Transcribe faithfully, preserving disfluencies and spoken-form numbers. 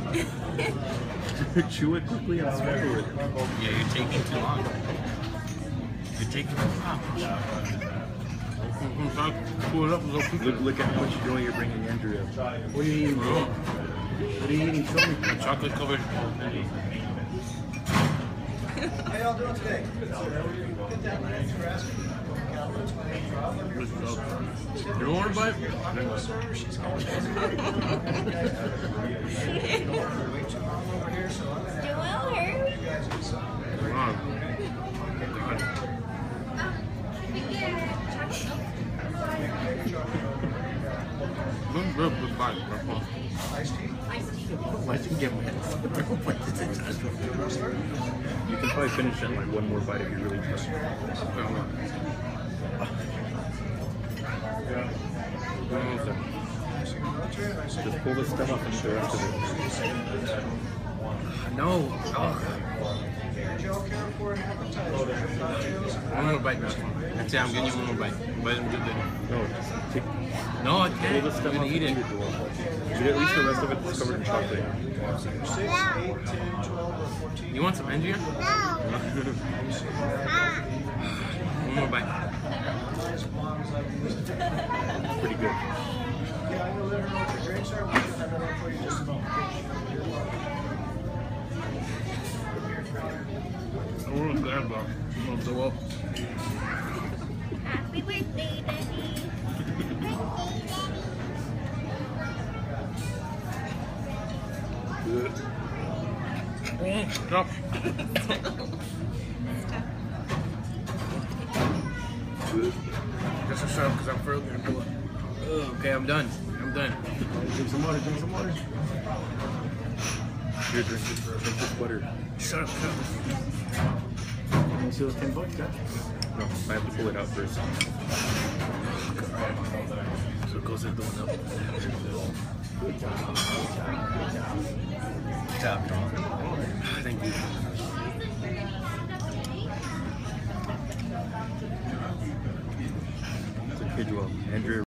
Chew it quickly and swallow it. Yeah, you're taking too long. You're taking too long. Pull it up a little quicker. Look, look at how much joy you're bringing Andrew. What are you eating, bro? What are you eating? Show me. Chocolate covered. How y'all doing today? Get down, thanks for asking. You don't want to bite? She's coming. Good, good, good bite. Iced tea? Why did you get my You can probably finish it in like one more bite if you really try. Just pull the stem off and the rest of it. No. Oh. One more bite, man. That's it, I'm getting you one more bite. Bite them good, good. No, just take, No, I can't. pull the stem I'm off gonna eat it. But at least the rest of it's covered in chocolate. six, eight, ten, twelve, or fourteen. You want some Andrea? No. One more bite. Pretty good. Yeah, I'm gonna let her know what your grades are. We should have that for you just about. I want to grab that. I'm going to throw up. Happy birthday, Daddy. Good. Mm, stop. Good. Just a shut up because I'm further going to pull it. Okay, I'm done. I'm done. Drink some water, drink some water. Here, drink this, drink this butter. Shut up, shut up. You see those ten bucks, guys? No, I have to pull it out first. So it goes in the one up. Good job. Good job, dog. Thank you. It's a kid well. Andrew.